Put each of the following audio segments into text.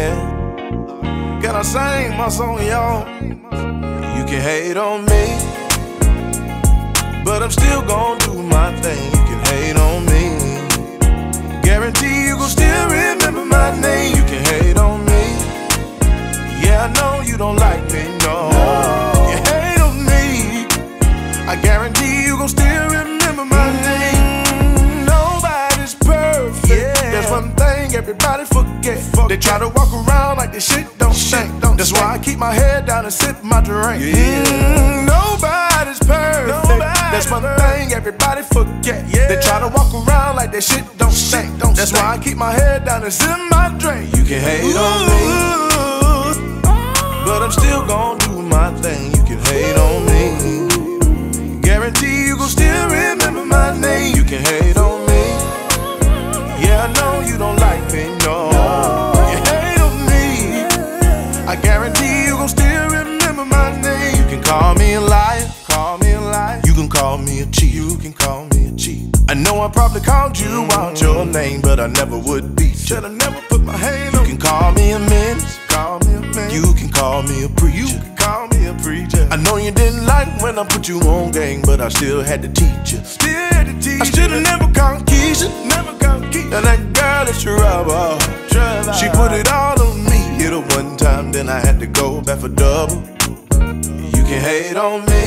yeah. Can I sing my song, y'all? You can hate on me, but I'm still gon' do my thing. You can hate on me, guarantee you gon' still remember my name. You can hate on me, yeah, I know you don't like me, no. You hate on me, I guarantee you gon' still remember my name. Nobody's perfect, yeah. There's one thing everybody forget. They try to walk around like this shit don't stink. That's why I keep my head down and sip my drink. Nobody's perfect. That's one thing everybody forget. They try to walk around like that shit don't stink. That's why I keep my head down and sip my drink. You can hate on me, but I'm still gon' do my thing. You can hate on me, guarantee you gon' still remember my name. You can hate on me, yeah, I know you don't like me, no. You hate on me, I guarantee you gon' still remember my name. You can call me a liar, call me a liar. You can call me a cheat, you can call me a cheat. I know I probably called you out your name, but I never would beat. Should've never put my hand on. You can call me a menace, call me a menace. You can call me a preacher, you can call me a preacher. I know you didn't like when I put you on game, but I still had to teach you. Still had to teach you. I should've never called Keisha, never called Keisha. And that girl is trouble. She put it all on me. Hit her one time, then I had to go back for double. You can hate on me,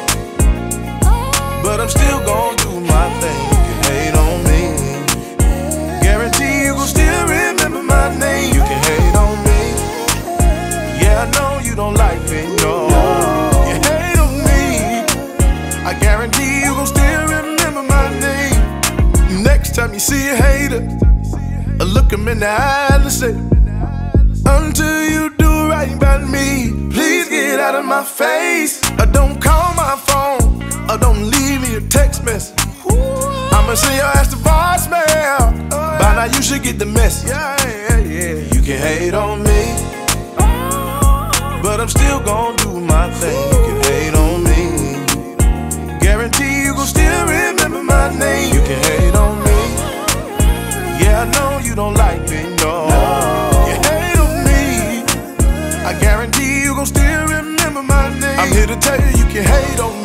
but I'm still gon' do my thing. You can hate on me, guarantee you gon' still remember my name. You can hate on me, yeah, I know you don't like me, no. You hate on me, I guarantee you gon' still remember my name. Next time you see a hater, look him in the eye and say, until you do right by me, please get out of my face. Or don't call my phone, or don't leave me a text message. I'ma send your ass to voicemail. By now you should get the message. You can hate on me, but I'm still gon' do my thing. You can hate on me, guarantee you gon' still remember my name. You can hate on me, yeah, I know you don't like me, no. You hate on me, I guarantee you gon' still remember my name. I'm here to tell you, you can hate on me.